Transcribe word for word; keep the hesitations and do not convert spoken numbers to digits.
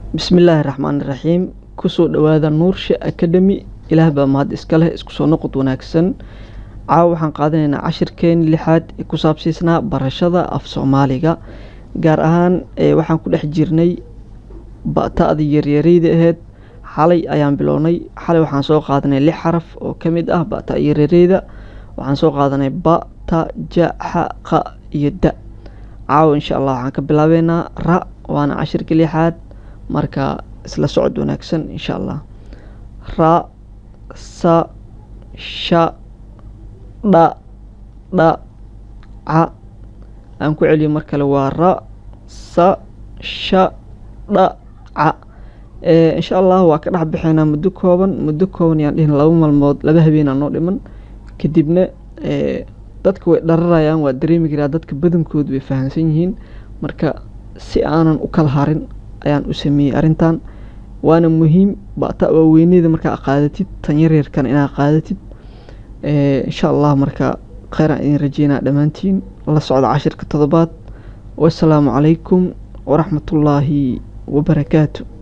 bismillaahi raxmaani raxiim kusoo dhawaada nuursha academy ilaah baa mahad iska leh isku soo noqod wanaagsan caawa waxaan qaadanaynaa cashirkeen lixaad ee ku saabsiisnaa barashada af soomaaliga gaar ahaan waxaan ku dhex jirnay ba'ta'dii yaryarayda ahayd xalay ayaan bilownay xalay waxaan soo qaadanay lix xaraf oo ka mid ah ba'ta yaryarayda waxaan soo qaadanay ba ta ja xa qa iyo da caawa insha allah waxaan ka bilaabeynaa ra waana cashirka lixaad marka isla socod wanaagsan insha allah ra sa sha dha dha ca aan ku celiyo mar kale waa ra sa sha dha ca insha allah waa ka dhex bixinaa muddo kooban muddo kooban yaan dhihin laba maalmood laba habeen aan noo dhiman kadibna dadka way dhararayaan waa dareemi karaa dadka badankoodu way fahamsan yihiin marka si aanan u kala harin ayaan u sameeyey arrintan waana muhiim ba'ta waaweynida markaa qaadatid tan yaryarkan inaad qaadatid insha allah marka khayran idin rajeynaa dhammaantiin la socda cashirka toddobaad wassalaamu calaykum waraxmatullaahi wabarakaatu.